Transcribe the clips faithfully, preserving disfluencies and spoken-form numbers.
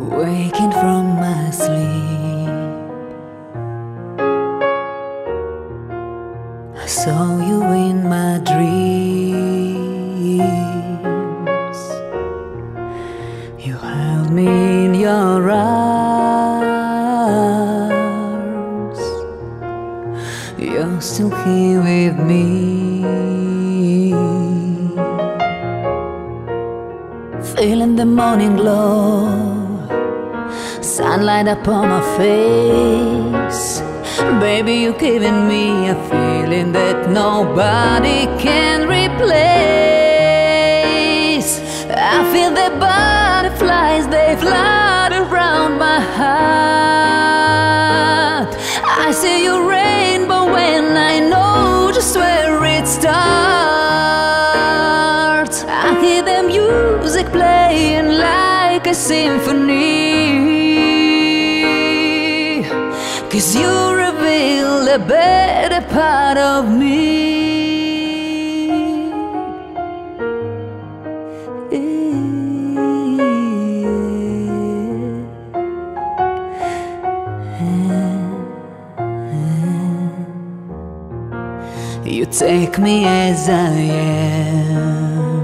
waking from my sleep. I saw you in my dreams. You held me in your arms. You're still here with me. Feeling the morning glow, sunlight upon my face. Baby, you're giving me a feeling that nobody can replace. I feel the butterflies, they fly around my heart. I see your rainbow when I know just where it starts. I hear the music playing like a symphony, 'cause you reveal the better part of me. You take me as I am.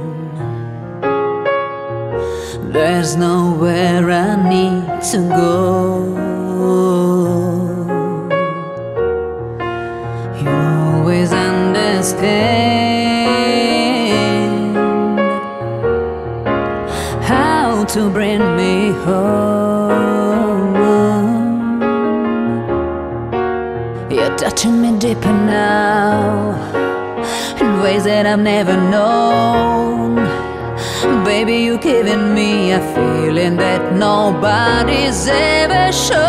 There's nowhere I need to go. You always understand how to bring me home. You're touching me deeper now, in ways that I've never known. Baby, you're giving me a feeling that nobody's ever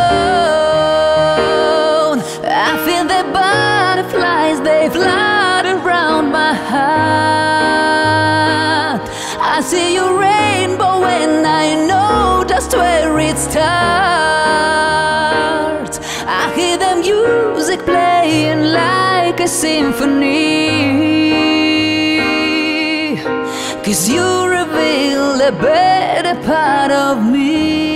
shown. I feel the butterflies, they fly around my heart. I see your rainbow when I know just where it starts. I hear the music playing like a symphony, 'cause you reveal the better part of me.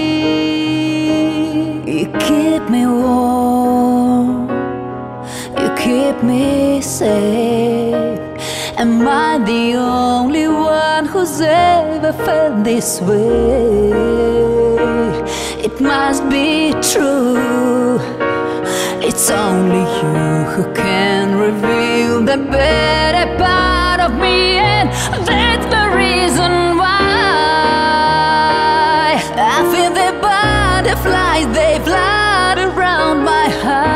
You keep me warm, you keep me safe. Am I the only one who's ever felt this way? It must be true. It's only you who can reveal the better part of me, and that's the reason why I feel the butterflies, they fly around my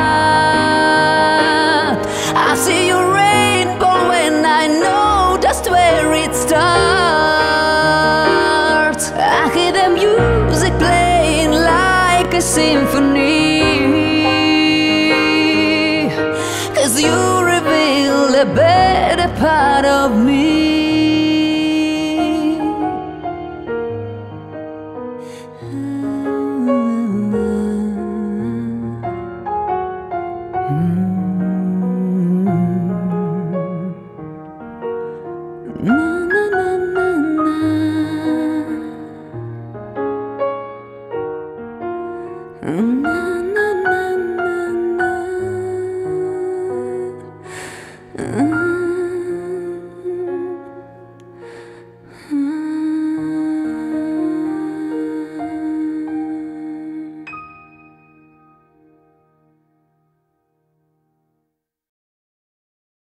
heart. I see your rainbow when I know just where it starts. I hear the music playing like a symphony, 'cause you reveal the better part of me. Na, na, na, na, na. Na.